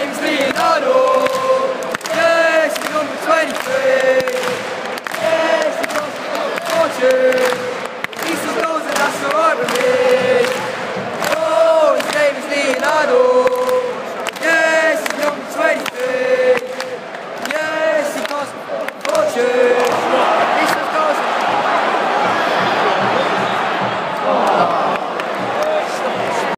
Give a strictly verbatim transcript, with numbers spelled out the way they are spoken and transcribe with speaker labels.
Speaker 1: name's Leonardo. Yes, he's number twenty-three. Yes, he comes from fortune. He says, knows that that's alright with me.